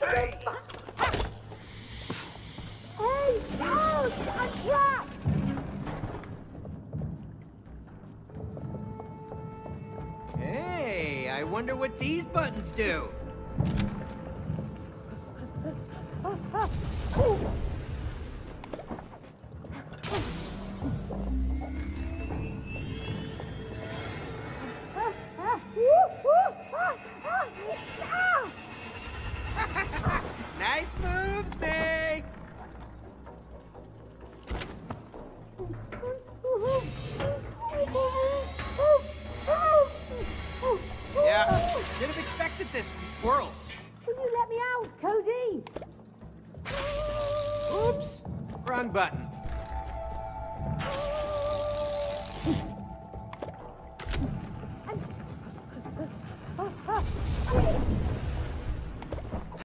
Hey! Hey! Oh! I'm trapped! Hey, I wonder what these buttons do. Nice moves, May! Yeah, should have expected this from squirrels. Will you let me out, Cody? Oops, wrong button.